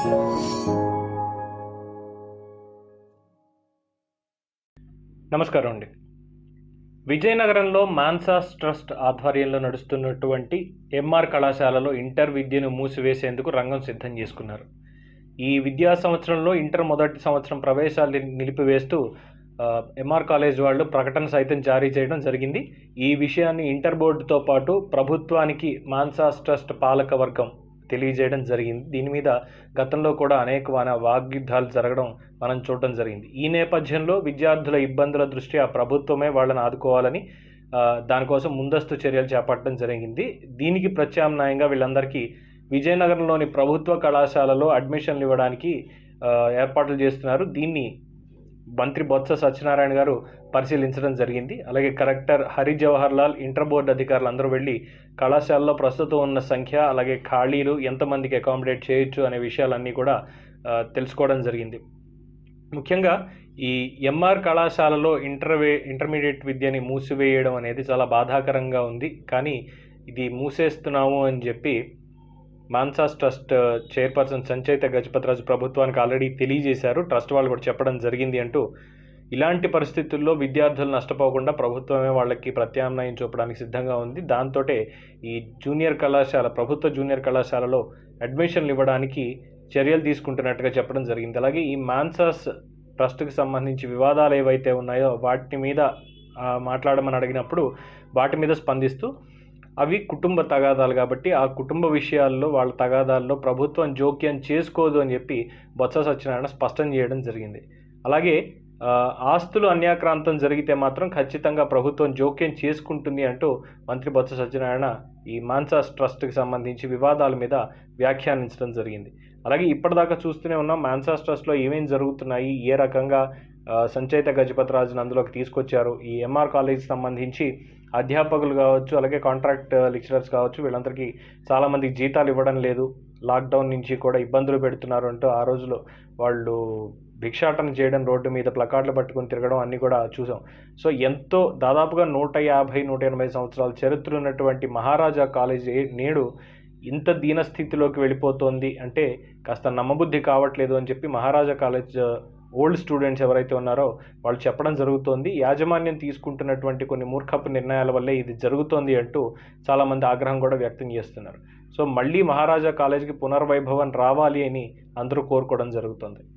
నమస్కారం అండి. విజయనగరంలో మాన్సాస్ ట్రస్ట్ ఆధ్వర్యంలో నడుస్తున్నటువంటి ఎంఆర్ కళాశాలలో ఇంటర్ విద్యను మూసివేసేందుకు రంగం సిద్ధం చేసుకున్నారు. ఈ విద్యా సంవత్సరంలో ఇంటర్ మొదటి సంవత్సరం ప్రవేశాలు నిలిపివేస్తూ ఎంఆర్ కాలేజ్ వాళ్ళు ప్రకటన సైతం జారీ చేయడం జరిగింది. ఈ విషయాన్ని ఇంటర్ బోర్డుతో పాటు ప్రభుత్వానికి మాన్సాస్ ట్రస్ట్ పాలక వర్గం తెలియజేయడం జరిగింది. దీని మీద గతంలో కూడా అనేక వాగ్యుద్ధాలు జరగడం మనం చూడడం జరిగింది. ఈ నేపథ్యంలో విద్యార్థుల ఇబ్బందుల దృష్ట్యా ప్రభుత్వమే వాళ్ళని ఆదుకోవాలని దానికోసం ముందస్తు చర్యలు చేపట్టడం జరిగింది. దీనికి ప్రత్యామ్నాయంగా వీళ్ళందరికీ విజయనగరంలోని ప్రభుత్వ కళాశాలలో అడ్మిషన్లు ఇవ్వడానికి ఏర్పాట్లు చేస్తున్నారు. దీన్ని మంత్రి బొత్స సత్యనారాయణ గారు పరిశీలించడం జరిగింది. అలాగే collector Hari Jawahar Lal, inter board అధికారులు అందరూ వెళ్ళి కళాశాలలో ప్రస్తుతం ఉన్న సంఖ్య, అలాగే ఖాళీలు ఎంతమందికి అకామిడేట్ చేయొచ్చు అనే విషయాలన్నీ కూడా తెలుసుకోవడం జరిగింది. ముఖ్యంగా ఈ ఎంఆర్ కళాశాలలో ఇంటర్మీడియట్ విద్యని మూసివేయడం అనేది చాలా బాధాకరంగా ఉంది. కానీ ఇది మూసేస్తున్నాము అని చెప్పి మాన్సాస్ ట్రస్ట్ చైర్పర్సన్ సంచయిత గజపతిరాజు ప్రభుత్వానికి ఆల్రెడీ తెలియజేశారు. ట్రస్ట్ వాళ్ళు కూడా చెప్పడం జరిగింది అంటూ, ఇలాంటి పరిస్థితుల్లో విద్యార్థులు నష్టపోకుండా ప్రభుత్వమే వాళ్ళకి ప్రత్యామ్నాయం చూపడానికి సిద్ధంగా ఉంది. దాంతోటే ఈ ప్రభుత్వ జూనియర్ కళాశాలలో అడ్మిషన్లు ఇవ్వడానికి చర్యలు తీసుకుంటున్నట్టుగా చెప్పడం జరిగింది. అలాగే ఈ మాన్సాస్ ట్రస్ట్కి సంబంధించి వివాదాలు ఏవైతే ఉన్నాయో వాటి మీద మాట్లాడమని అడిగినప్పుడు వాటి మీద స్పందిస్తూ, అవి కుటుంబ తగాదాలు కాబట్టి ఆ కుటుంబ విషయాల్లో వాళ్ళ తగాదాల్లో ప్రభుత్వం జోక్యం చేసుకోదు అని చెప్పి బొత్స సత్యనారాయణ స్పష్టం చేయడం జరిగింది. అలాగే ఆస్తులు అన్యాక్రాంతం జరిగితే మాత్రం ఖచ్చితంగా ప్రభుత్వం జోక్యం చేసుకుంటుంది అంటూ మంత్రి బొత్స సత్యనారాయణ ఈ మాన్సాస్ ట్రస్ట్కి సంబంధించి వివాదాల మీద వ్యాఖ్యానించడం జరిగింది. అలాగే ఇప్పటిదాకా చూస్తూనే ఉన్నాం మాన్సాస్ ట్రస్ట్లో ఏమేం జరుగుతున్నాయి, ఏ రకంగా సంచయిత గజపతిరాజును అందులోకి తీసుకొచ్చారు. ఈ ఎంఆర్ కాలేజీకి సంబంధించి అధ్యాపకులు కావచ్చు, అలాగే కాంట్రాక్ట్ లెక్చరర్స్ కావచ్చు, వీళ్ళందరికీ చాలామందికి జీతాలు ఇవ్వడం లేదు, లాక్డౌన్ నుంచి కూడా ఇబ్బందులు పెడుతున్నారు అంటూ ఆ రోజులో వాళ్ళు భిక్షాటన చేయడం, రోడ్డు మీద ప్లకార్డులు పట్టుకుని తిరగడం అన్నీ కూడా చూసాం. సో ఎంతో దాదాపుగా 150-180 సంవత్సరాల చరిత్ర ఉన్నటువంటి మహారాజా కాలేజ్ నేడు ఇంత దీనస్థితిలోకి వెళ్ళిపోతోంది అంటే కాస్త నమ్మబుద్ధి కావట్లేదు అని చెప్పి మహారాజా కాలేజ్ ఓల్డ్ స్టూడెంట్స్ ఎవరైతే ఉన్నారో వాళ్ళు చెప్పడం జరుగుతోంది. యాజమాన్యం తీసుకుంటున్నటువంటి కొన్ని మూర్ఖపు నిర్ణయాల వల్లే ఇది జరుగుతోంది అంటూ చాలామంది ఆగ్రహం కూడా వ్యక్తం చేస్తున్నారు. సో మళ్ళీ మహారాజా కాలేజీకి పునర్వైభవం రావాలి అని అందరూ కోరుకోవడం జరుగుతుంది.